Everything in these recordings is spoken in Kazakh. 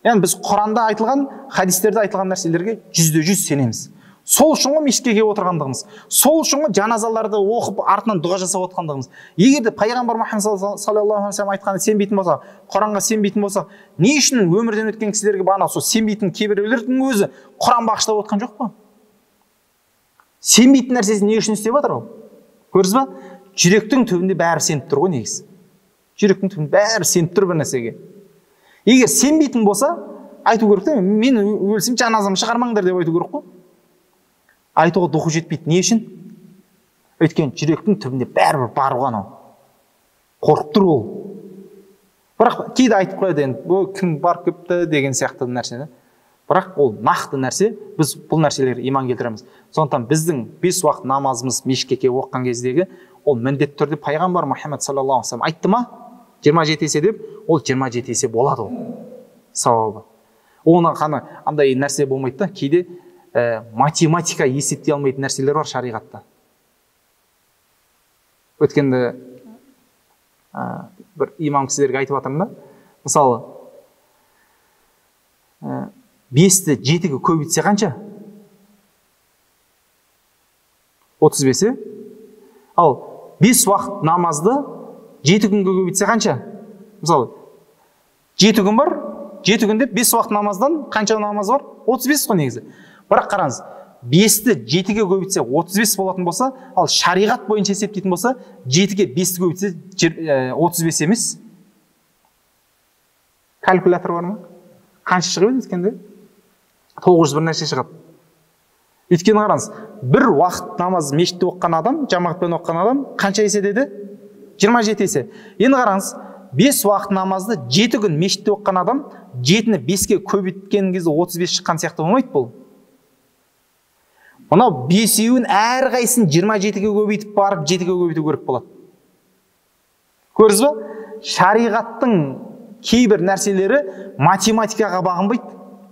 Яғни біз Құранда айтылған, хадистерде айтылған нәрселерге 100% сенеміз. Сол үшін ғой мешітке келіп отырғандығымыз, сол үшін ғой жаназаларды оқып артынан дұға жасап отырғандығымыз. Егер де пайғамбар Мұхаммад саллаллаху алейхи ва саллям айтқанына сенбейтін болсақ, Құранға сенбейтін болсақ, не үшін өмірден өткен кісілерге бағана сол сенбейтін кейбіреулердің өзі Құран бағыштап отқан жоқ па? Сенбейтін нәрсесін не үшін істеп жатыр ол? Көрдіңіз ба? Жүректің түбінде бәрі сеніп тұр ғой негізі. Жүректің түбінде бәрі сеніп тұр бір нәрсеге. Егер сенбейтін болса, айту керек те, мен өлсем жаназамды шығармаңдар деп айту керек қой. Айтуға духы жетпейді. Не үшін? Өйткені жүректің түбінде бәрібір бар ғой анау. Қорқып тұр ол. Бірақ кейде айтып қояды енді, бұл кім бар көпті деген сияқты нәрсе. Бірақ ол нақты нәрсе, біз бұл нәрселерге иман келтіреміз. Сондықтан біздің 5 уақыт намазымыз мешітке келіп оқыған кездегі ол міндетті түрде пайғамбар Мұхаммад саллаллаху алейхи ва саллям айтты ма? 27 есе деп, ол 27 есе болады ол. Сауабы. Оны қана андай нәрсе болмайды да, кейде математика есептей алмайтын нәрселер бар шариғатта. Өткенде бір имам кісілерге айтып жатырмын да, мысалы 5-ті 7-ге көбейтсе қанша? 35. Ал 5 уақыт намазды 7 күнге көбейтсе қанша? Мысалы 7 күн бар, 7 күнде 5 уақыт намаздан қанша намаз бар? 35 қой негізі. Бірақ қараңыз, 5-ті 7-ге көбейтсе 35 болатын болса, ал шариғат бойынша есептейтін болса, 7-ге 5-ті көбейтсе 35 емес. Калькулятор бар ма? Қанша шығып өткенде? 900 бір нәрсе шығады. Өйткені қараңыз, бір уақыт намаз мешітте оқыған адам, жамағатпен оқыған адам қанша есе деді? 27 есе. Енді қараңыз, 5 уақыт намазды 7 күн мешітте оқыған адам 7-ні 5-ге көбейткен кезде 35 шыққан сияқты болмайды бұл. Мынау 5-еуін әрқайсысын 27-ге көбейтіп барып 7-ге көбейту керек болады. Көрдіңіз ба? Шариғаттың кейбір нәрселері математикаға бағынбайды.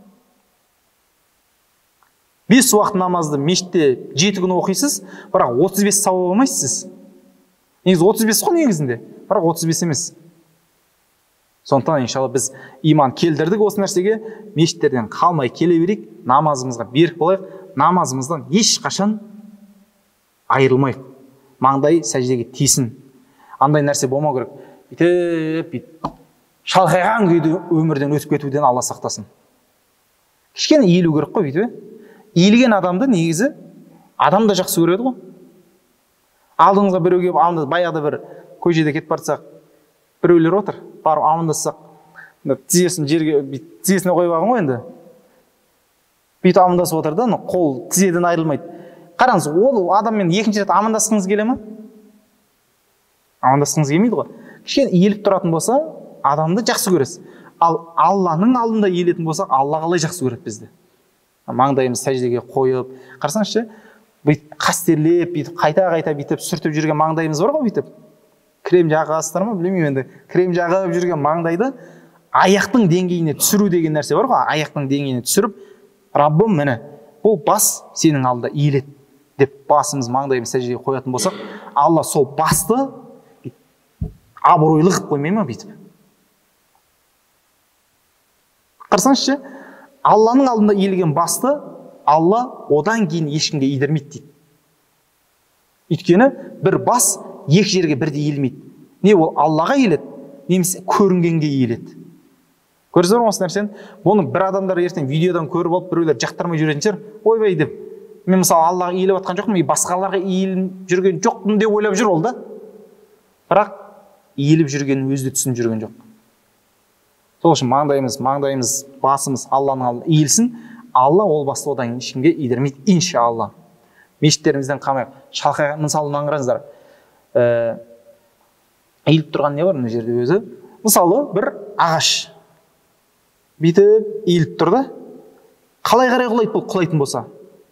5 уақыт намазды мешітте 7 күн оқисыз, бірақ 35 сауап алмайсыз. Негізі 35 қой негізінде, бірақ 35 емес. Сондықтан иншалла біз иман келдірдік осы нәрсеге, мешіттерден қалмай келе берейік, намазымызға берік болайық, намазымыздан ешқашан айырылмайық. Маңдай сәждеге тиісін. Андай нәрсе болмау керек. Бүйтіп, шалқайған күйде өмірден өтіп кетуден Алла сақтасын. Кішкене иілу керек қой бүйтіп. Иілген адамды негізі адам да жақсы көреді ғой. Алдыңызға біреу келіп, алдыңызда баяғыда бір көшеде кетіп бартсақ, біреулер отыр, барып амандассақ, тізесін жерге, тізесіне қойып алған ғой енді. Бүйтіп амандасып отыр да, қол тізеден айырылмайды. Қараңыз, ол адаммен екінші рет амандасқыңыз келе ме? Амандасқыңыз келмейді ғой. Кішкене иіліп тұратын болса, адамды жақсы көресіз. Ал Алланың алдында иілетін болсақ, Алла қалай жақсы көреді бізді? Маңдайымыз сәждеге қойып, қарасаңызшы, бүйтіп қастерлеп, бүйтіп қайта-қайта бүйтіп сүртіп жүрген маңдайымыз бар ғой бүйтіп. Крем жағасыздар ма, білмеймін енді. Крем жағып жүрген маңдайды аяқтың деңгейіне түсіру деген нәрсе бар ғой, аяқтың деңгейіне түсіріп, Раббым, міне, бұл бас сенің алдында иіледі деп басымыз, маңдайымыз сәждеге қоятын болсақ, Алла сол басты абыройлы қылып қоймай ма бүйтіп. Қарасаңызшы, Алланың алдында иілген басты Алла одан кейін ешкімге иідірмейді дейді. Өйткені бір бас екі жерге бірдей иілмейді. Не ол Аллаға иіледі, немесе көрінгенге иіледі. Көрдіңіздер ме осы нәрсені? Бұны бір адамдар ертең видеодан көріп алып, біреулер жақтырмай жүретін шығар. Ойбай деп. Мен мысалы Аллаға иіліп жатқан жоқпын, басқаларға иіліп жүрген жоқпын деп ойлап жүр ол да. Бірақ иіліп жүргенін өзі де түсініп жүрген жоқ. Сол үшін маңдайымыз, басымыз Алланың алдында иілсін. Алла ол басты одан ешкімге иідірмейді, иншалла. Мешіттерімізден қалмайық. Шалқайған мысалынан қараңыздар. Иіліп тұрған не бар мына жерде өзі? Мысалы бір ағаш бүйтіп иіліп тұр да. Қалай қарай құлайды бұл құлайтын болса?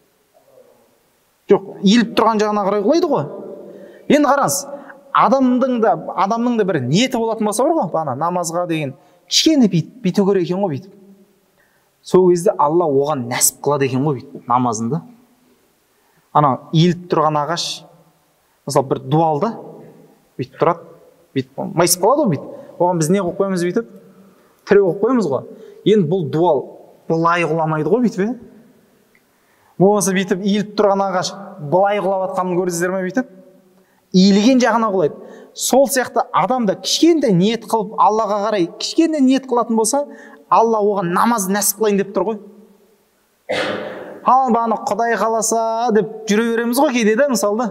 Жоқ, иіліп тұрған жағына қарай құлайды ғой. Енді қараңыз, адамның да бір ниеті болатын болса бар ғой, бана намазға деген кішкене бүйту керек екен ғой бүйтіп. Сол кезде Алла оған нәсіп қылады екен ғой бүйтіп намазында. Ана иіліп тұрған ағаш, мысалы бір дуалда бүйтіп тұрады, бүйтіп майысып қалады ғой бүйтіп. Оған біз не қойып қоямыз бүйтіп? Тіреу қойып қоямыз ғой. Енді бұл дуал былай құламайды ғой бүйтіп, болмаса бүйтіп иіліп тұрған ағаш былай құлап жатқанын көрдіңіздер ме бүйтіп? Иілген жағына құлайды. Сол сияқты адам да кішкентай ниет қылып, Аллаға қарай кішкентай ниет қылатын болса, Алла оған намаз нәсіп қылайын деп тұр ғой. Ал баны Құдай қаласа деп жүре береміз ғой кейде де, мысалы.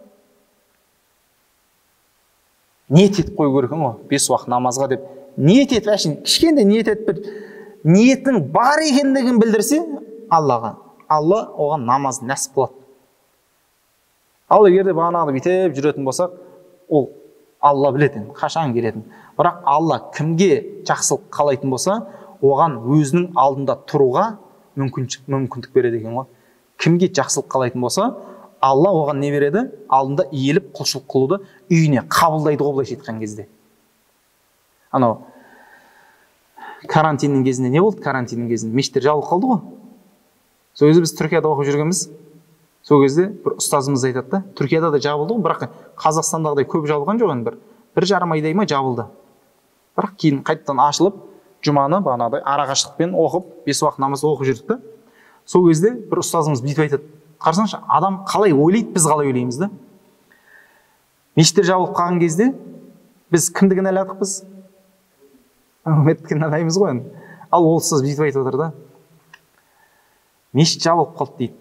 Ниет етіп қою керек ғой, 5 уақыт намазға деп. Ниет етіп, әшейін кішкентай ниет етіп, ниеттің бар екендігін білдірсе Аллаға, Алла оған намаз нәсіп қылады. Ал егер де бағанағы бүйтіп жүретін болсақ, ол Алла білетін, қашан келетін. Бірақ Алла кімге жақсылық қалайтын болса, оған өзінің алдында тұруға мүмкіндік береді екен ғой. Кімге жақсылық қалайтын болса, Алла оған не береді? Алдында иіліп құлшылық қылуды үйіне қабылдайды ғой, былайша айтқан кезде. Анау карантиннің кезінде не болды? Карантиннің кезінде мешіттер жабылып қалды ғой. Сол кезде біз Түркияда оқып жүргенбіз. Сол кезде бір ұстазымыз айтады да, Түркияда да жабылды ғой, бірақ Қазақстандағыдай көп жабылған жоқ, енді бір жарым айдай ма жабылды. Бірақ кейін қайтадан ашылып, жұманы бағанағыдай арақашықтықпен оқып, 5 уақыт намаз оқып жүрдік та. Сол кезде бір ұстазымыз бүйтіп айтады: қарасаңшы, адам қалай ойлайды, біз қалай ойлаймыз да. Мешіттер жабылып қалған кезде біз кімді кінәладық біз? Үкіметті кінәлаймыз ғой енді. Ал ол ұстаз бүйтіп айтып отыр да: мешіт жабылып қалды дейді.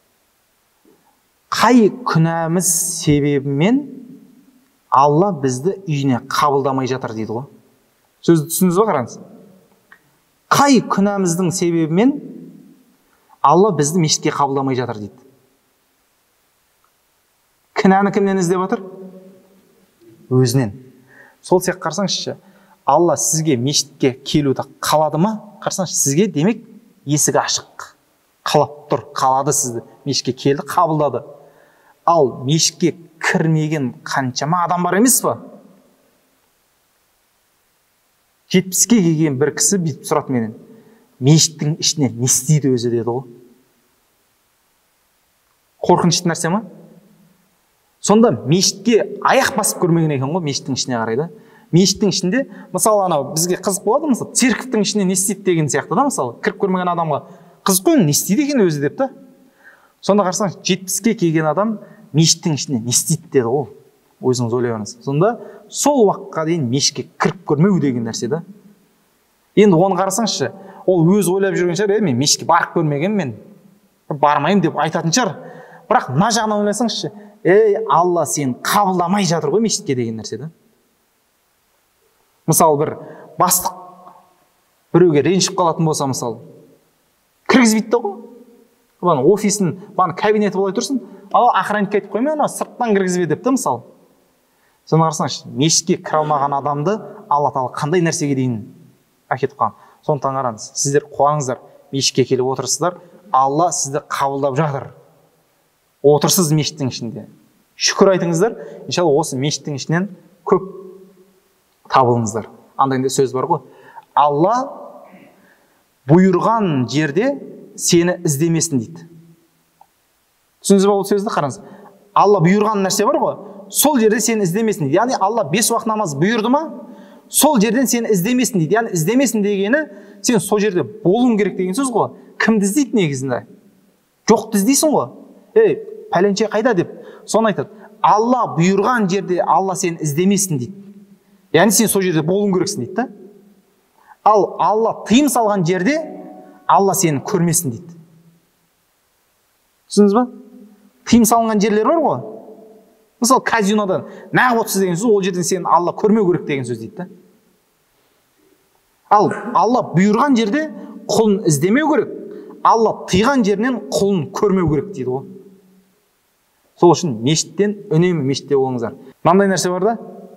Қай күнәміз себебімен Алла бізді үйіне қабылдамай жатыр дейді ғой. Сөзді түсіндіңіз ба, қараңыз. Қай күнәміздің себебімен Алла бізді мешітке қабылдамай жатыр дейді. Кінәні кімнен іздеп жатыр? Өзінен. Сол сияқты қарасаңызшы, Алла сізге мешітке келуді қалады ма? Қарасаңызшы, сізге демек есігі ашық. Қалап тұр, қалады сізді. Мешітке келді, қабылдады. Ал мешітке кірмеген қаншама адам бар емес па? 70-ке келген бір кісі бүйтіп сұрады менен: мешіттің ішіне не істейді өзі деді ғой. Қорқынышты нәрсе ма? Сонда мешітке аяқ басып көрмеген екен ғой, мешіттің ішіне қарай да. Мешіттің ішінде, мысалы, анау бізге қызық болады, мысалы, церковьтің ішіне не істейді деген сияқты да, мысалы, кіріп көрмеген адамға қызық қой, не істейді екен өзі деп та. Сонда қарасаңыз, 70-ке келген адам мешіттің ішіне не істейді деді ғой. Өзіңіз ойлаңыз. Сонда сол уақытқа дейін мешітке кіріп көрмеу деген нәрсе да. Енді оны қарасаңызшы, ол өз ойлап жүрген шығар, мен мешітке барып көрмегенмін, мен бармаймын деп айтатын шығар. Бірақ мына жағынан ойласаңызшы, Алла сені қабылдамай жатыр ғой мешітке деген нәрсе да. Мысалы, бір бастық біреуге ренжіп қалатын болса, мысалы, кіргізбейді ғой. Бана офисін, бана кабинеті болай тұрсын, охранникке айтып қоймай, ана сырттан кіргізбе деп та, мысалы. Соны қарасаңызшы, мешітке кіре алмаған адамды Алла Тағала қандай нәрсеге дейін әкетіп қалған. Сондықтан қараңыз, сіздер қуаныңыздар, мешітке келіп отырсыздар, Алла сізді қабылдап жатыр. Отырсыз мешіттің ішінде. Шүкір айтыңыздар, иншалла осы мешіттің ішінен көп табылыңыздар. Андайында сөз бар ғой: Алла бұйырған жерде сені іздемесін дейді. Түсіндіңіз ба ол сөзді? Қараңыз. Алла бұйырған нәрсе бар ғой, сол жерде сені іздемесін дейді. Яғни Алла 5 уақыт намаз бұйырды ма, сол жерден сені іздемесін дейді. Яғни іздемесін дегені, сен сол жерде болуың керек деген сөз ғой. Кімді іздейді негізінде? Жоқты іздейсің ғой. Пәленше қайда деп. Соны айтады. Алла бұйырған жерде Алла сені іздемесін дейді. Яғни сен сол жерде болуың керексің дейді да. Ал Алла тыйым салған жерде Алла сені көрмесін дейді. Түсіндіңіз ба? Тыйым салынған жерлер бар ғой. Мысалы, казинодан нағып отырсыз деген сөз, ол жерден сені Алла көрмеу керек деген сөз дейді да. Ал Алла бұйырған жерде құлын іздемеу керек. Алла тыйған жерінен құлын көрмеу керек дейді ғой. Сол үшін мешіттен үнемі мешітте болыңыздар. Мынандай нәрсе бар да.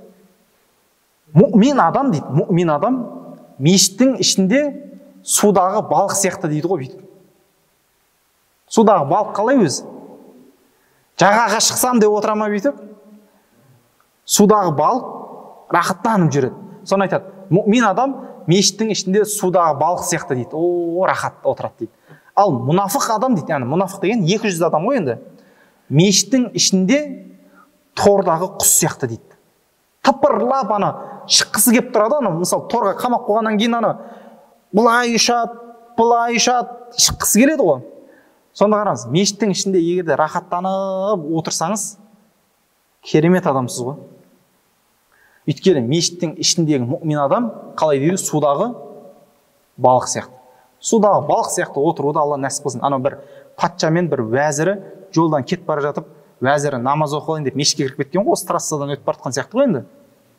Мұъмин адам дейді. Мұъмин адам мешіттің ішінде судағы балық сияқты дейді ғой бүйтіп. Судағы балық қалай өзі? Жағаға шықсам деп отыра ма бүйтіп? Судағы балық рахаттанып жүреді. Соны айтады. Мұъмин адам мешіттің ішінде судағы балық сияқты дейді. Рахат отырады дейді. Ал мұнафық адам дейді. Яғни мұнафық деген 200 адам ғой енді. Мешіттің ішінде тордағы құс сияқты дейді. Тыпырлап ана шыққысы кеп тұрады, ана мысалы торға қамап қойғаннан кейін ана былай ұшады, шыққысы келеді ғой. Сонда қараңыз, мешіттің ішінде егерде рахаттанып отырсаңыз, керемет адамсыз ғой. Өйткені мешіттің ішіндегі мұмин адам қалай дейді, судағы балық сияқты. Судағы балық сияқты отыруды Алла нәсіп қылсын. Анау бір патша мен бір уәзірі жолдан кетіп бара жатып, уәзірі намаз оқылайын деп мешітке кіріп кеткен ғой, осы трассадан өтіп бара жатқан сияқты ғой енді.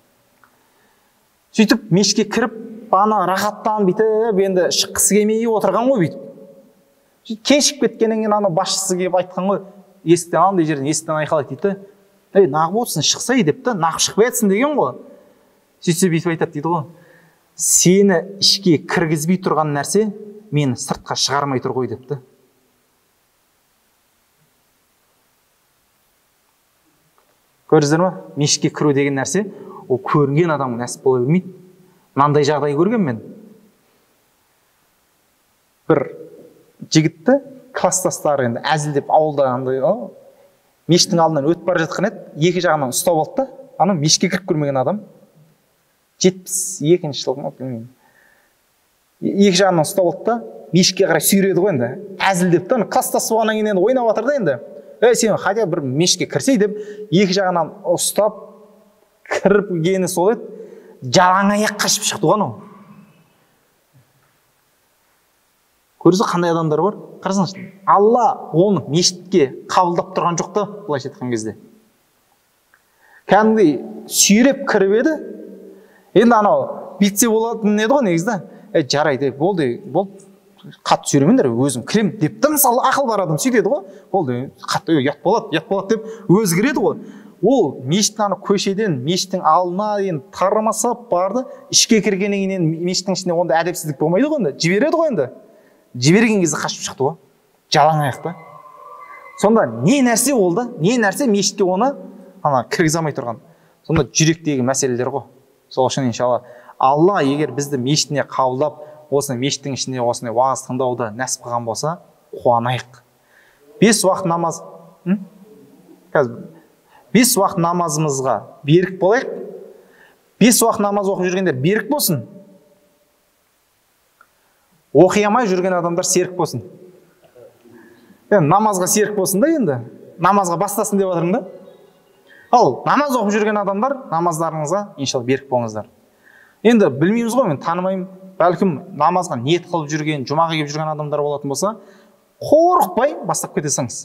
Сөйтіп мешітке кіріп, ана рахаттан бүйтіп, енді шыққысы келмей отырған ғой бүйтіп. Кешіп кеткеннен кейін ана басшысы келіп айтқан ғой, есіктен андай жерден есіктен айқайлайды дейді. Ей, нағып отырсың, шықсай деп та, нағып шығып жатсың деген ғой. Сөйтсе бүйтіп айтады дейді ғой. Сені ішке кіргізбей тұрған нәрсе мені сыртқа шығармай тұр ғой депті. Көрдіңіздер ме? Мешітке кіру деген нәрсе, ол көрінген адамға нәсіп бола бермейді. Мынандай жағдай көрген мен. Бір жігітті класстастары енді әзілдеп ауылда андай мешіттің алдынан өтіп бара жатқан еді, екі жағынан ұстап алды да, ана мешітке кіріп көрмеген адам 72-ші жыл ма білмеймін. Екі жағынан ұстап алды да, мешітке қарай сүйреді ғой енді. Әзілдеп та, класстасы болғаннан кейін енді ойнап жатыр да енді. Сен хотя бір мешітке кірсей деп, екі жағынан ұстап кіріп келгені сол еді, жалаң аяқ қашып шықты ғой анау. Көрдіңіз қандай адамдар бар? Қарасаңызшы, Алла оны мешітке қабылдап тұрған жоқ та, былайша айтқан кезде. Кәдімгідей сүйреп кіріп еді. Енді анау бүйтсе болатын еді ғой негізі. Жарайды, болды, қатты сүйремеңдер, өзім кірем деп та, мысалы ақыл бар адам сөйтеді ғой. Болды, қатты ұят болады деп өзгереді ғой. Ол мешіттің көшеден мешіттің алдына енді тармасап барды, ішке кіргеннен кейін мешіттің ішінде онда әдепсіздік болмайды ғой енді, жібереді ғой енді. Жіберген кезде қашып шықты ғой, жалаң аяқта. Сонда не нәрсе олды, не нәрсе мешітке оны кіргізе алмай тұрған. Сонда жүректегі мәселелер ғой. Сол үшін иншалла Алла егер бізді мешітіне қабылдап, осыны мешіттің ішінде осындай уағыз тыңдауды нәсіп қылған болса, қуанайық. 5 уақыт намаз, қазір 5 уақыт намазымызға берік болайық. 5 уақыт намаз оқып жүргендер берік болсын. Оқи алмай жүрген адамдар серік болсын. Намазға серік болсын да енді. Намазға бастасын деп жатырмын да. Ал намаз оқып жүрген адамдар намаздарыңызға иншалла берік болыңыздар. Енді білмейміз ғой, мен танымаймын. Бәлкім намазға ниет қылып жүрген, жұмаға келіп жүрген адамдар болатын болса, қорықпай бастап кетесіңіз.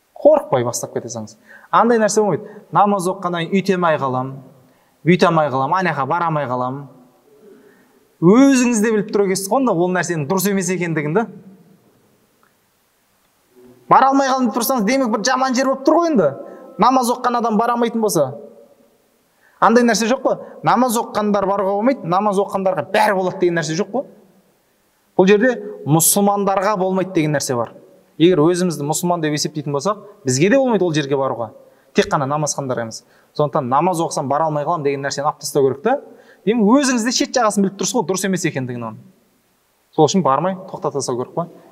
Андай нәрсе болмайды. Намаз оққаннан кейін үйтемай қалам, бүйтемай қалам, анаяққа барамай қалам. Өзіңіз де біліп тұру керексіз ғой, ол нәрсенің дұрыс емес екендігін да. Бара алмай қалым деп тұрсаңыз, демек бір жаман жер болып тұр ғой енді. Намаз оққан адам бара алмайтын болса. Андай нәрсе жоқ қой. Намаз оққандар баруға болмайды, намаз оққандарға бәрі болады деген нәрсе жоқ қой. Бұл жерде мұсылмандарға болмайды деген нәрсе бар. Егер өзімізді мұсылман деп есептейтін болсақ, бізге де болмайды ол жерге баруға. Тек қана намазхандар емес. Сондықтан намаз оқысам бара алмай қалам деген нәрсені алып тастау керек та. Демек өзіңізде шет жағасын біліп тұрсыз ғой, дұрыс емес екендігін оны. Сол үшін бармай тоқтата салу керек қой.